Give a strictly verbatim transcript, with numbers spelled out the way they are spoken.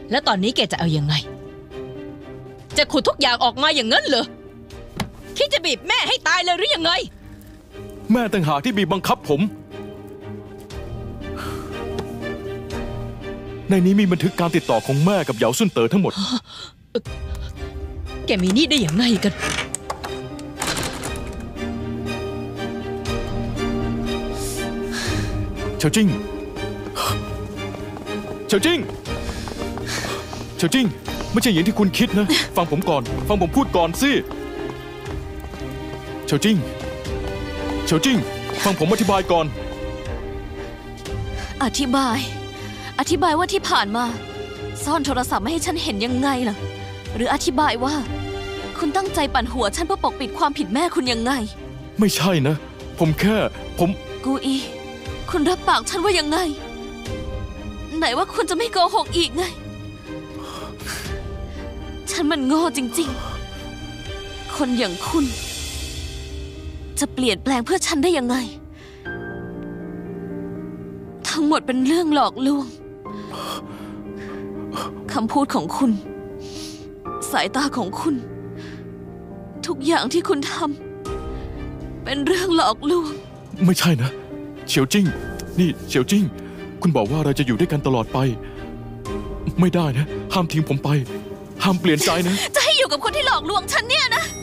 แล้วตอนนี้แกจะเอายังไงจะขุดทุกอย่างออกมาอย่างนั้นเหรอคิดจะบีบแม่ให้ตายเลยหรือยังไงแม่ต่างหากที่บีบบังคับผมในนี้มีบันทึกการติดต่อของแม่กับเหยาซุนเต๋อทั้งหมดแกมีนี่ได้อย่างไงกันเฉิาจิ้งเฉิาจิ้งเฉิาจิ้งไม่ใช่อย่างที่คุณคิดนะฟังผมก่อนฟังผมพูดก่อนสิเฉิาจิ้งเฉิาจิ้งฟังผมอธิบายก่อนอธิบายอธิบายว่าที่ผ่านมาซ่อนโทรศัพท์ไม่ให้ฉันเห็นยังไงล่ะหรืออธิบายว่าคุณตั้งใจปั่นหัวฉันเพื่อปกปิดความผิดแม่คุณยังไงไม่ใช่นะผมแค่ผมกูอีคุณรับปากฉันว่ายังไงไหนว่าคุณจะไม่โกหกอีกไงฉันมันโง่จริงๆคนอย่างคุณจะเปลี่ยนแปลงเพื่อฉันได้ยังไงทั้งหมดเป็นเรื่องหลอกลวงคำพูดของคุณสายตาของคุณทุกอย่างที่คุณทำเป็นเรื่องหลอกลวงไม่ใช่นะเฉียวจิ้งนี่เฉียวจิ้งคุณบอกว่าเราจะอยู่ด้วยกันตลอดไปไม่ได้นะห้ามทิ้งผมไปห้ามเปลี่ยนใจนะจะให้อยู่กับคนที่หลอกลวงฉันเนี่ยนะ